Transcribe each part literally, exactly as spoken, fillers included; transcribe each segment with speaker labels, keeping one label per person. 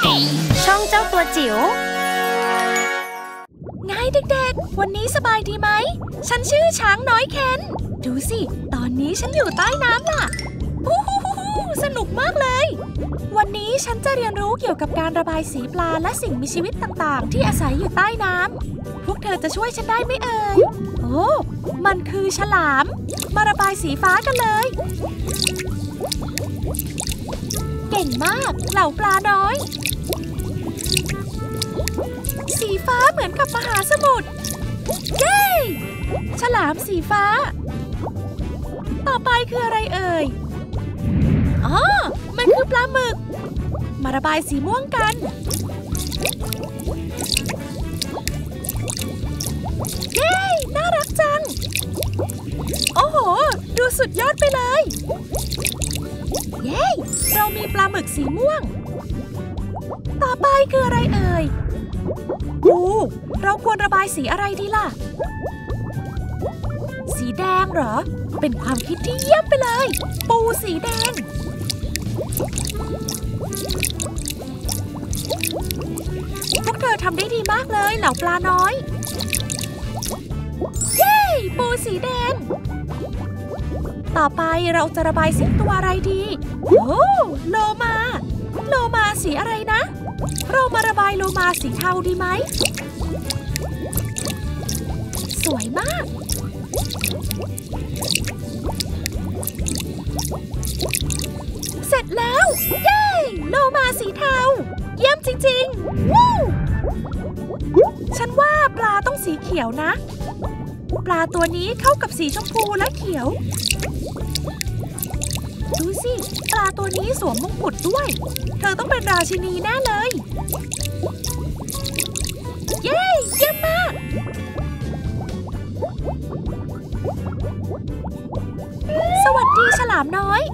Speaker 1: ช่องเจ้าตัวจิ๋วไงเด็กๆวันนี้สบายดีไหมฉันชื่อช้างน้อยเคนดูสิตอนนี้ฉันอยู่ใต้น้ำล่ะฮู้ฮู้ฮู้สนุกมากเลยวันนี้ฉันจะเรียนรู้เกี่ยวกับการระบายสีปลาและสิ่งมีชีวิตต่างๆที่อาศัยอยู่ใต้น้ำพวกเธอจะช่วยฉันได้ไหมเอ่ยโอ้มันคือฉลามมาระบายสีฟ้ากันเลยเก่งมากเหล่าปลาน้อยสีฟ้าเหมือนกับมหาสมุทรเย้ฉลามสีฟ้าต่อไปคืออะไรเอ่ยอ๋อมันคือปลาหมึกมาระบายสีม่วงกันเย้น่ารักจังโอ้โหดูสุดยอดไปเลยเย้เรามีปลาหมึกสีม่วงต่อไปคืออะไรเอ่ยปูเราควรระบายสีอะไรดีล่ะสีแดงเหรอเป็นความคิดที่เยี่ยมไปเลยปูสีแดงพวกเธอทำได้ดีมากเลยเหล่าปลาน้อยเย้ปูสีแดงต่อไปเราจะระบายสีตัวอะไรดีโอ้โลมาโลมาสีอะไรนะเรามาระบายโลมาสีเทาดีไหมสวยมากเสร็จแล้วเย้โลมาสีเทาเยี่ยมจริงๆวู้ฉันว่าปลาต้องสีเขียวนะปลาตัวนี้เข้ากับสีชมพูและเขียวดูสิปลาตัวนี้สวมมงกุฎด้วยเธอต้องเป็นราชินีแน่เลยเย้เยี่ยมมากสวัสดีฉลามน้อย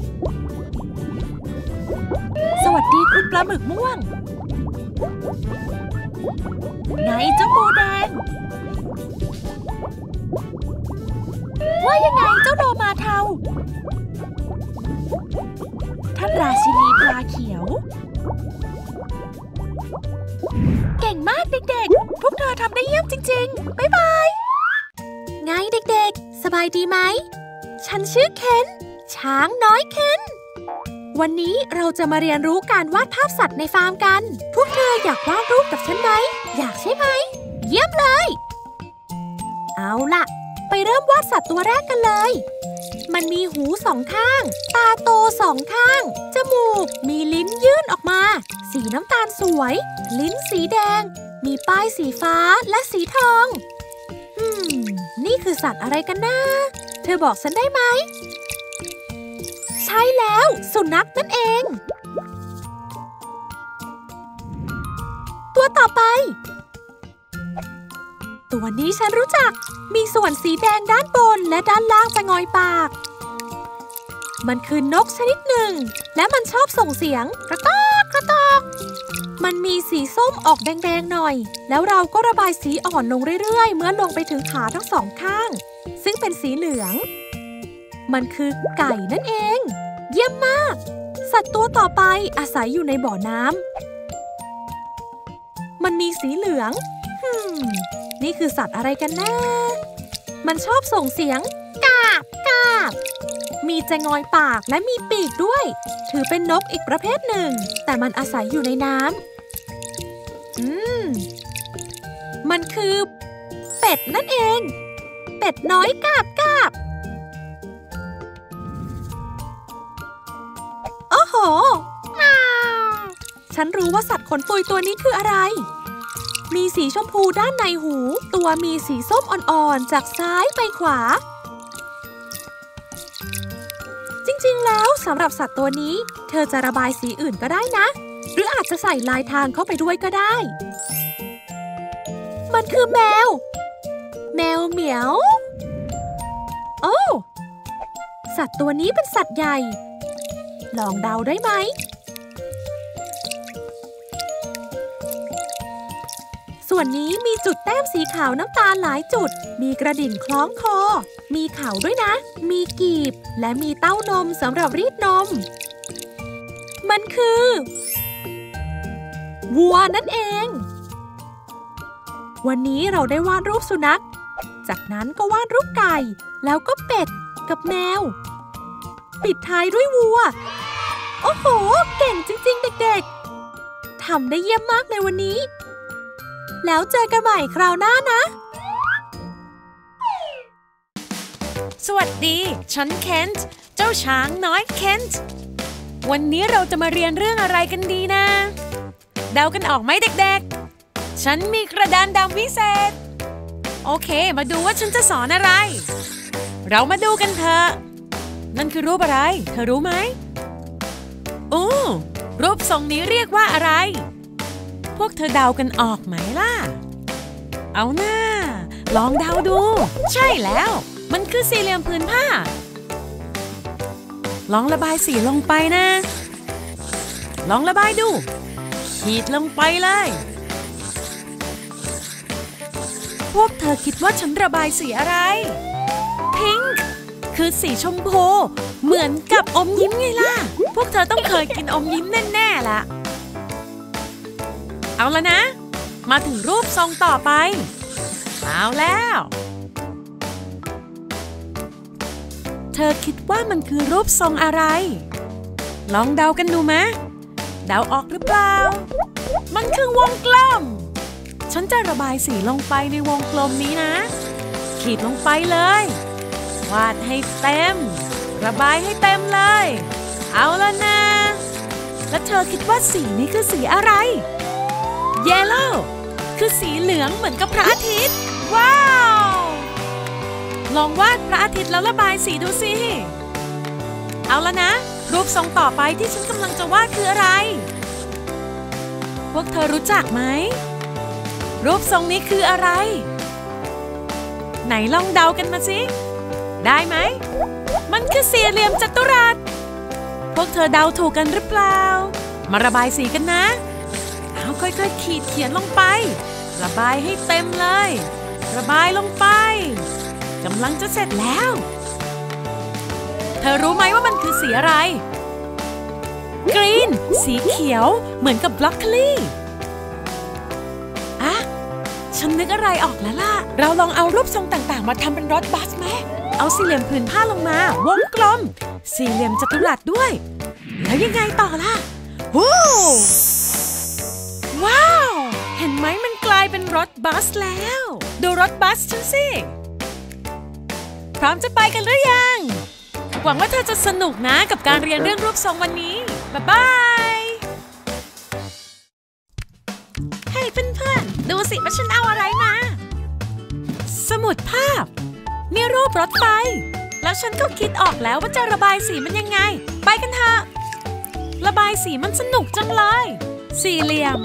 Speaker 1: สวัสดีคุณปลาหมึกม่วงไงเจ้าปูแดงว่ายังไงเจ้าโลมาเทาท่านราชินีปลาเขียวเก่งมากเด็กๆพวกเธอทำได้เยี่ยมจริงๆบ๊ายบายไงเด็กๆสบายดีไหมฉันชื่อเคนช้างน้อยเคนวันนี้เราจะมาเรียนรู้การวาดภาพสัตว์ในฟาร์มกันพวกเธออยากวาดรูปกับฉันไหมอยากใช่ไหมเยี่ยมเลยเอาล่ะไปเริ่มวาดสัตว์ตัวแรกกันเลยมันมีหูสองข้างตาโตสองข้างจมูกมีลิ้นยื่นออกมาสีน้ำตาลสวยลิ้นสีแดงมีป้ายสีฟ้าและสีทองอืมนี่คือสัตว์อะไรกันนะเธอบอกฉันได้ไหมใช่แล้วสุนัขนั่นเองตัวต่อไปตัวนี้ฉันรู้จักมีส่วนสีแดงด้านบนและด้านล่างจะงอยปากมันคือนกชนิดหนึ่งและมันชอบส่งเสียงกระตอกกระตอกมันมีสีส้มออกแดงๆหน่อยแล้วเราก็ระบายสีอ่อนลงเรื่อยๆเมื่อลงไปถึงขาทั้งสองข้างซึ่งเป็นสีเหลืองมันคือไก่นั่นเองเยี่ยมมากสัตว์ตัวต่อไปอาศัยอยู่ในบ่อน้ำมันมีสีเหลืองฮึมนี่คือสัตว์อะไรกันนะมันชอบส่งเสียงกาบกาบมีจะงอยปากและมีปีกด้วยถือเป็นนกอีกประเภทหนึ่งแต่มันอาศัยอยู่ในน้ำอืมมันคือเป็ดนั่นเองเป็ดน้อยกาบกาบโอ้โหฉันรู้ว่าสัตว์ขนปุยตัวนี้คืออะไรมีสีชมพูด้านในหูตัวมีสีส้มอ่อนๆจากซ้ายไปขวาจริงๆแล้วสำหรับสัตว์ตัวนี้เธอจะระบายสีอื่นก็ได้นะหรืออาจจะใส่ลายทางเข้าไปด้วยก็ได้มันคือแมวแมวเหมียวโอ้สัตว์ตัวนี้เป็นสัตว์ใหญ่ลองเดาได้ไหมส่วนนี้มีจุดแต้มสีขาวน้ำตาลหลายจุดมีกระดิ่งคล้องคอมีเขาด้วยนะมีกีบและมีเต้านมสำหรับรีดนมมันคือวัวนั่นเองวันนี้เราได้วาดรูปสุนัขจากนั้นก็วาดรูปไก่แล้วก็เป็ดกับแมวปิดท้ายด้วยวัวโอ้โหเก่งจริงๆเด็กๆทำได้เยี่ยมมากในวันนี้แล้วเจอกันใหม่คราวหน้านะ
Speaker 2: สวัสดีฉันเคนต์เจ้าช้างน้อยเคนต์วันนี้เราจะมาเรียนเรื่องอะไรกันดีนะเดากันออกไหมเด็กๆฉันมีกระดานดำวิเศษโอเคมาดูว่าฉันจะสอนอะไรเรามาดูกันเถอะนั่นคือรูปอะไรเธอรู้ไหมโอ้รูปทรงนี้เรียกว่าอะไรพวกเธอเดากันออกไหมล่ะเอาหน้าลองเดาดูใช่แล้วมันคือสี่เหลี่ยมผืนผ้าลองระบายสีลงไปนะลองระบายดูขีดลงไปเลยพวกเธอคิดว่าฉันระบายสีอะไรพิงค์คือสีชมพูเหมือนกับอมยิ้มไงล่ะพวกเธอต้องเคยกินอมยิ้มแน่ๆล่ะเอาละนะมาถึงรูปทรงต่อไปเอาแล้วเธอคิดว่ามันคือรูปทรงอะไรลองเดากันดูไหมเดาออกหรือเปล่ามันคือวงกลมฉันจะระบายสีลงไปในวงกลมนี้นะขีดลงไปเลยวาดให้เต็มระบายให้เต็มเลยเอาละนะแล้วเธอคิดว่าสีนี้คือสีอะไรเยลโล่คือสีเหลืองเหมือนกับพระอาทิตย์ว้าวลองวาดพระอาทิตย์แล้วระบายสีดูสิเอาละนะรูปทรงต่อไปที่ฉันกำลังจะวาดคืออะไรพวกเธอรู้จักไหมรูปทรงนี้คืออะไรไหนลองเดากันมาสิได้ไหมมันคือสี่เหลี่ยมจัตุรัสพวกเธอเดาถูกกันหรือเปล่ามาระบายสีกันนะเอาค่อยๆขีดเขียนลงไประบายให้เต็มเลยระบายลงไปกำลังจะเสร็จแล้วเธอรู้ไหมว่ามันคือสีอะไรกรีนสีเขียวเหมือนกับบล็อกโคลีอ่ะฉันนึกอะไรออกแล้วล่ะเราลองเอารูปทรงต่างๆมาทำเป็นรถบัสไหมเอาสี่เหลี่ยมผืนผ้าลงมาวงกลมสี่เหลี่ยมจัตุรัสด้วยแล้วยังไงต่อล่ะโอ้ว้าวเห็นไหมมันกลายเป็นรถบัสแล้วดูรถบัสฉันสิพร้อมจะไปกันหรือยังหวังว่าเธอจะสนุกนะกับการเรียนเรื่องรูปทรงวันนี้บ๊ายบายเฮ้ยเพื่อนๆดูสิว่าฉันเอาอะไรมาสมุดภาพนี่รูปรถไฟแล้วฉันก็คิดออกแล้วว่าจะระบายสีมันยังไงไปกันเถอะระบายสีมันสนุกจังเลยสี่เหลี่ยม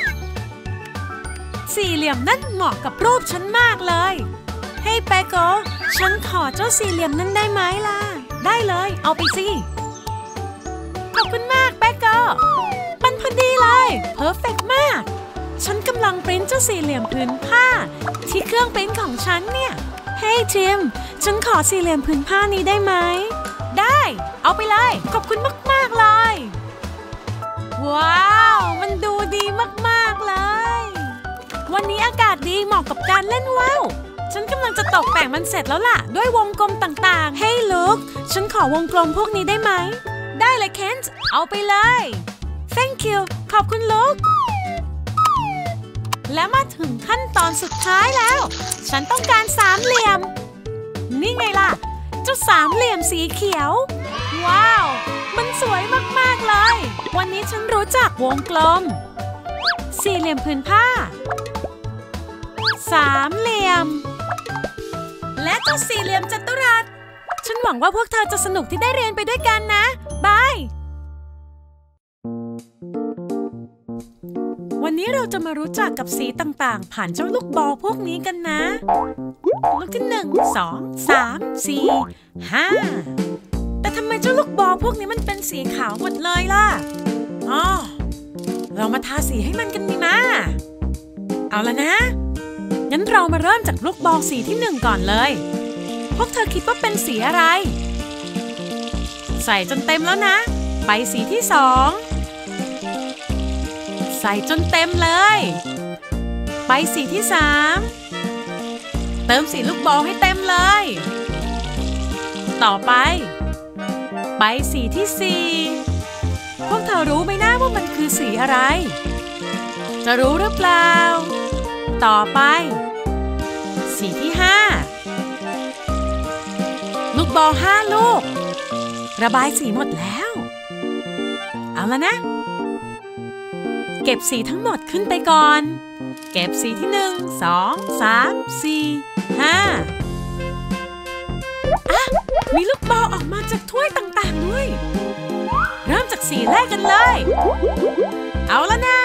Speaker 2: สี่เหลี่ยมนั่นเหมาะกับรูปฉันมากเลยเฮ้ยเปโกฉันขอเจ้าสี่เหลี่ยมนั่นได้ไหมล่ะได้เลยเอาไปสิขอบคุณมากเปโกมันพอดีเลยเพอร์เฟกต์มากฉันกำลังปริ้นเจ้าสี่เหลี่ยมผืนผ้าที่เครื่องปริ้นของฉันเนี่ยเฮ้ยจิมฉันขอสี่เหลี่ยมผืนผ้านี้ได้ไหมได้เอาไปเลยขอบคุณมากๆเลยว้าวมันดูดีมากๆเลยวันนี้อากาศดีเหมาะกับการเล่นว่าวฉันกำลังจะตกแต่งมันเสร็จแล้วล่ะด้วยวงกลมต่างๆเฮ้ยลูกฉันขอวงกลมพวกนี้ได้ไหมได้เลยเคนต์เอาไปเลย thank you ขอบคุณลูกและมาถึงขั้นตอนสุดท้ายแล้วฉันต้องการสามเหลี่ยมนี่ไงล่ะเจ้าสามเหลี่ยมสีเขียวว้าวมันสวยมากๆเลยวันนี้ฉันรู้จักวงกลมสี่เหลี่ยมผืนผ้าสามเหลี่ยมและเจ้าสี่เหลี่ยมจัตุรัสฉันหวังว่าพวกเธอจะสนุกที่ได้เรียนไปด้วยกันนะบายวันนี้เราจะมารู้จักกับสีต่างๆผ่านเจ้าลูกบอลพวกนี้กันนะลูกที่หนึ่งสองสามสี่ห้าแต่ทำไมเจ้าลูกบอลพวกนี้มันเป็นสีขาวหมดเลยล่ะอ๋อเรามาทาสีให้มันกันดีมาเอาละนะงั้นเรามาเริ่มจากลูกบอลสีที่หนึ่งก่อนเลยพวกเธอคิดว่าเป็นสีอะไรใส่จนเต็มแล้วนะไปสีที่สองสส่จนเต็มเลยไปสีที่สามเติมสีลูกบอลให้เต็มเลยต่อไปไปสีที่สี่พวกเธอรู้ไหมนะว่ามันคือสีอะไรจะรู้หรือเปล่าต่อไปสีที่ห้าลูกบอลห้าลูกระบายสีหมดแล้วเอาละนะเก็บสีทั้งหมดขึ้นไปก่อนเก็บสีที่หนึ่งสองสามสี่ห้าอ่ะมีลูกบอลออกมาจากถ้วยต่างๆด้วยเริ่มจากสีแรกกันเลยเอาละนะ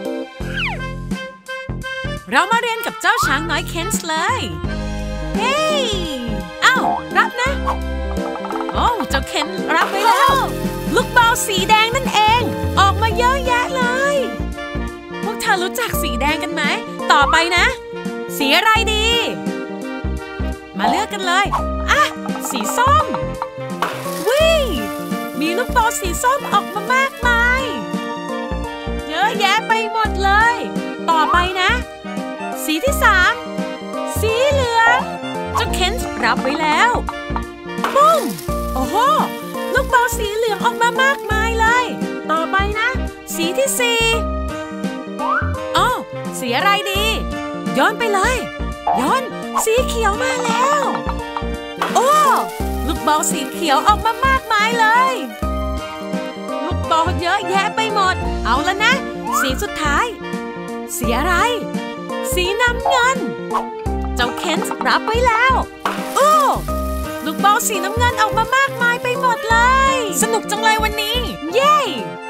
Speaker 2: เรามาเรียนกับเจ้าช้างน้อยเคนส์เลยเฮ้ยอ้าวรับนะโอ้เจ้าเคนรับไปแล้วลูกบอลสีแดงนั่นเองออกมาเยอะแยะเลยพวกเธอรู้จักสีแดงกันไหมต่อไปนะสีอะไรดีมาเลือกกันเลยอ่ะสีส้มวิมีลูกบอลสีส้มออกมามากมายเยอะแยะไปหมดเลยต่อไปนะสีที่สามสีเหลืองเจ้าเคนส์รับไว้แล้วปุ้มโอ้โหลูกบอลสีเหลืองออกมามากมายเลยต่อไปนะสีที่สี่อ๋อสีอะไรดีย้อนไปเลยย้อนสีเขียวมาแล้วโอ้ลูกบอลสีเขียวออกมามากมายเลยลูกบอลเยอะแยะไปหมดเอาละนะสีสุดท้ายสีอะไรสีน้ำเงินเจ้าเคนส์รับไว้แล้วโอ้ลูกบอลสีน้ำเงินออกมามากมายไปหมดเลยสนุกจังเลยวันนี้เย้